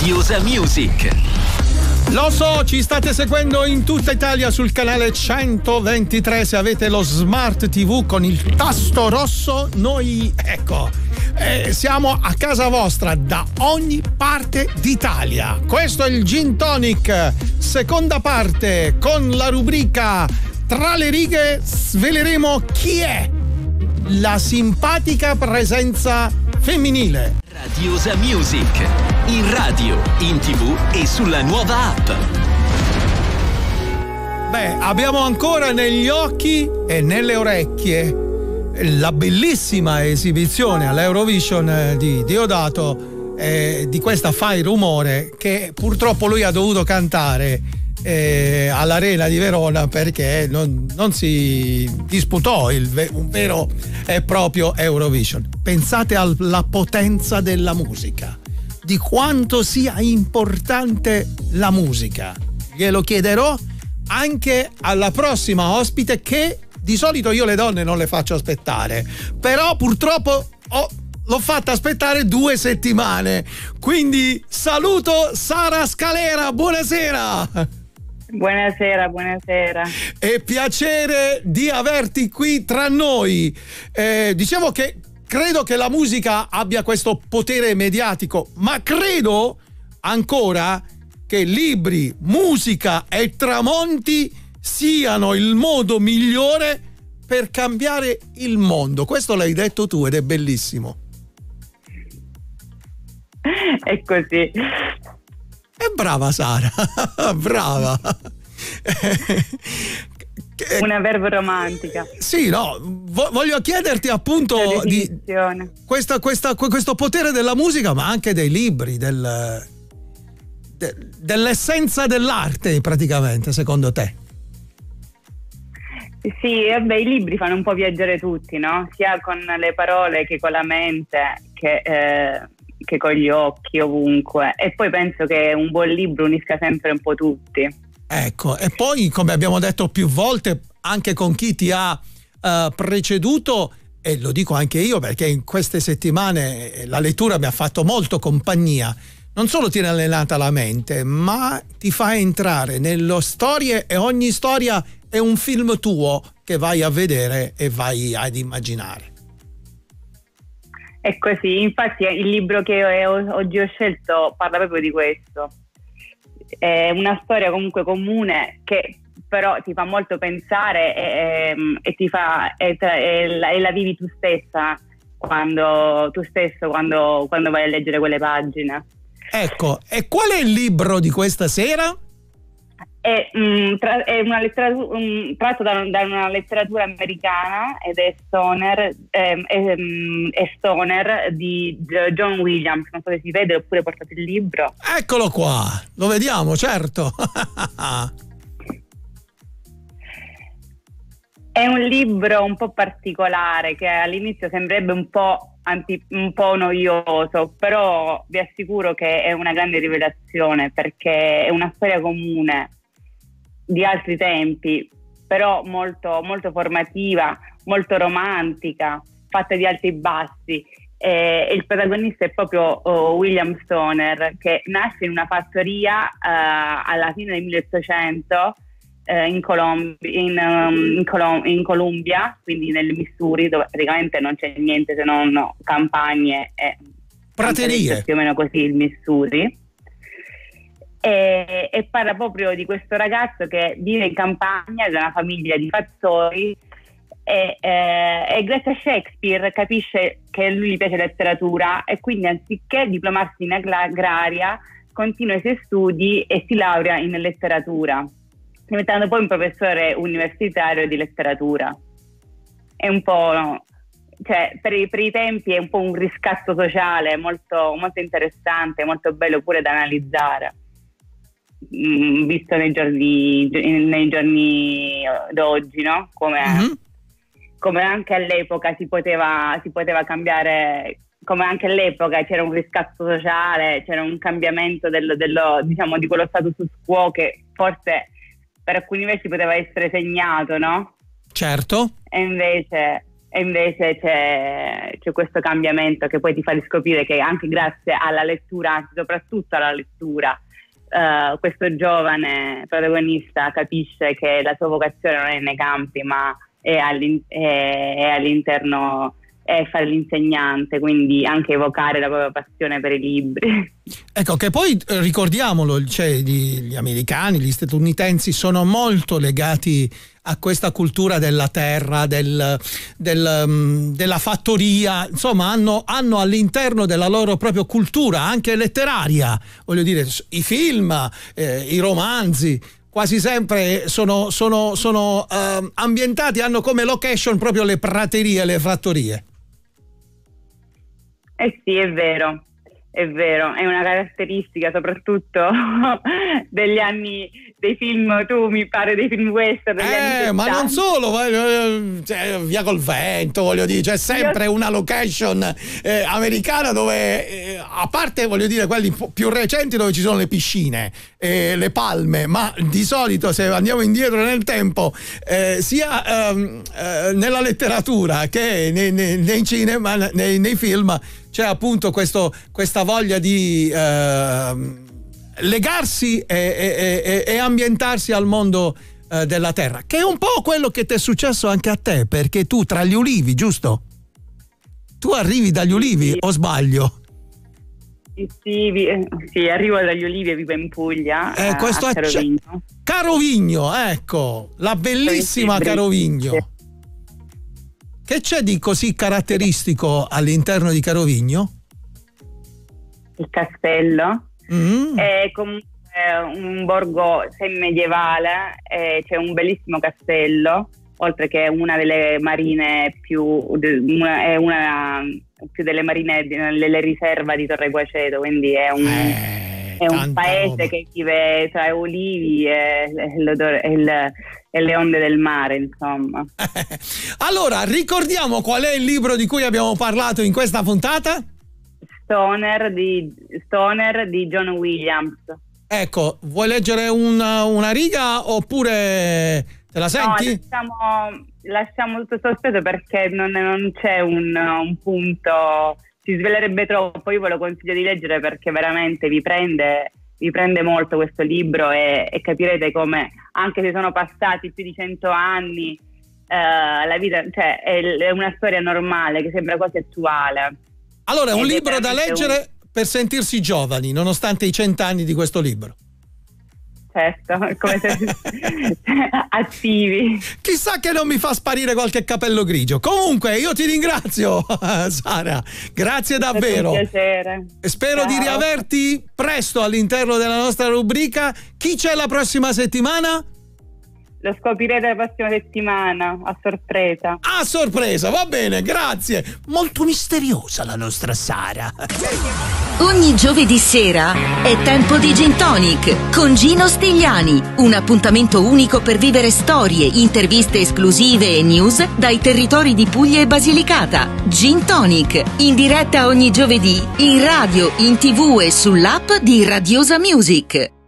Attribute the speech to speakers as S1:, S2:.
S1: Radiosa Music.
S2: Lo so, ci state seguendo in tutta Italia sul canale 123. Se avete lo Smart TV con il tasto rosso, noi, siamo a casa vostra da ogni parte d'Italia. Questo è il Gin Tonic, seconda parte, con la rubrica Tra le righe sveleremo chi è la simpatica presenza femminile.
S1: Radiosa Music, in radio, in TV e sulla nuova app.
S2: Beh, abbiamo ancora negli occhi e nelle orecchie la bellissima esibizione all'Eurovision di Deodato, di questa Fai Rumore, che purtroppo lui ha dovuto cantare all'Arena di Verona perché non si disputò un vero e proprio Eurovision. Pensate alla potenza della musica, di quanto sia importante la musica. Glielo chiederò anche alla prossima ospite, che di solito io le donne non le faccio aspettare, però purtroppo l'ho fatta aspettare 2 settimane. Quindi saluto Sara Scalera, buonasera.
S3: Buonasera.
S2: È piacere di averti qui tra noi. Diciamo che credo che la musica abbia questo potere mediatico, ma credo ancora che libri, musica e tramonti siano il modo migliore per cambiare il mondo. Questo l'hai detto tu ed è bellissimo.
S3: È così.
S2: E brava Sara, brava.
S3: Una verve romantica.
S2: Sì, no, voglio chiederti appunto di questo potere della musica, ma anche dei libri, dell'essenza dell'arte praticamente, secondo te?
S3: Sì, i libri fanno un po' viaggiare tutti, no? Sia con le parole che con la mente, che con gli occhi, ovunque. E poi penso che un buon libro unisca sempre un po' tutti.
S2: Ecco, e poi, come abbiamo detto più volte, anche con chi ti ha preceduto, e lo dico anche io perché in queste settimane la lettura mi ha fatto molto compagnia, non solo ti ha allenata la mente, ma ti fa entrare nelle storie, e ogni storia è un film tuo che vai a vedere e vai ad immaginare.
S3: È così, infatti il libro che oggi ho scelto parla proprio di questo. È una storia comunque comune che però ti fa molto pensare e ti fa e la vivi tu stessa quando vai a leggere quelle pagine.
S2: Ecco, e qual è il libro di questa sera?
S3: È una letteratura tratto da una letteratura americana ed è Stoner di John Williams. Non so se si vede, oppure portate il libro.
S2: Eccolo qua, lo vediamo, certo.
S3: È un libro un po' particolare che all'inizio sembrerebbe un po' noioso, però vi assicuro che è una grande rivelazione, perché è una storia comune di altri tempi, però molto, molto formativa, molto romantica, fatta di alti e bassi. E il protagonista è proprio William Stoner, che nasce in una fattoria alla fine del 1800 in Columbia, quindi nel Missouri, dove praticamente non c'è niente se non campagne e
S2: praterie,
S3: più o meno così il Missouri. E parla proprio di questo ragazzo che vive in campagna da una famiglia di pastori e grazie a Shakespeare capisce che lui gli piace la letteratura, e quindi anziché diplomarsi in agraria continua i suoi studi e si laurea in letteratura, diventando poi un professore universitario di letteratura. È un po', cioè, per i tempi è un po' un riscatto sociale molto, molto interessante, molto bello pure da analizzare, visto nei giorni d'oggi, no? Come anche all'epoca si poteva cambiare, come anche all'epoca c'era un riscatto sociale, c'era un cambiamento diciamo, di quello status quo che forse per alcuni versi poteva essere segnato, no?
S2: Certo.
S3: E invece e invece c'è questo cambiamento che poi ti fa riscoprire che anche grazie alla lettura, anzi soprattutto alla lettura, questo giovane protagonista capisce che la sua vocazione non è nei campi, ma è all'interno, è fare l'insegnante, quindi anche evocare la propria passione per i libri.
S2: Ecco, che poi ricordiamolo, cioè, gli americani, gli statunitensi sono molto legati a questa cultura della terra, della fattoria, insomma hanno all'interno della loro propria cultura, anche letteraria, voglio dire, i film, i romanzi, quasi sempre sono ambientati, hanno come location proprio le praterie, le fattorie.
S3: Sì, è vero, è una caratteristica soprattutto degli anni, dei film, tu mi pare dei film western degli anni 70.
S2: Ma non solo, cioè, Via col vento, voglio dire, c'è sempre una location americana dove, a parte, voglio dire, quelli più recenti dove ci sono le piscine, le palme, ma di solito, se andiamo indietro nel tempo, sia nella letteratura che nei cinema, nei film, c'è appunto questa voglia di legarsi e ambientarsi al mondo della terra, che è un po' quello che ti è successo anche a te, perché tu tra gli ulivi, giusto? Tu arrivi dagli ulivi, o sbaglio?
S3: Sì, arrivo dagli ulivi e vivo in Puglia,
S2: questo
S3: a Carovigno.
S2: Carovigno, ecco, la bellissima Carovigno. Sì. Che c'è di così caratteristico all'interno di Carovigno?
S3: Il castello. È comunque un borgo semimedievale, c'è un bellissimo castello, oltre che una delle marine più delle marine delle riserve di Torre Guaceto, quindi è un paese roba, che vive tra ulivi e le onde del mare, insomma.
S2: Allora, ricordiamo qual è il libro di cui abbiamo parlato in questa puntata?
S3: Stoner di John Williams. Ecco,
S2: vuoi leggere una riga oppure te la senti?
S3: No, lasciamo tutto sospeso perché non c'è un punto, si svelerebbe troppo. Io ve lo consiglio di leggere perché veramente vi prende molto questo libro e capirete come, anche se sono passati più di 100 anni, la vita, cioè, è una storia normale che sembra quasi attuale.
S2: Allora, è un libro da leggere per sentirsi giovani, nonostante i 100 anni di questo libro.
S3: Certo, come se attivi.
S2: Chissà che non mi fa sparire qualche capello grigio. Comunque, io ti ringrazio, Sara. Grazie davvero.
S3: È un piacere.
S2: Spero di riaverti presto all'interno della nostra rubrica. Chi c'è la prossima settimana?
S3: Lo scoprirete la prossima settimana, a sorpresa.
S2: A sorpresa, va bene, grazie. Molto misteriosa la nostra Sara.
S4: Ogni giovedì sera è tempo di Gin Tonic con Gino Stigliani. Un appuntamento unico per vivere storie, interviste esclusive e news dai territori di Puglia e Basilicata. Gin Tonic, in diretta ogni giovedì, in radio, in TV e sull'app di Radiosa Music.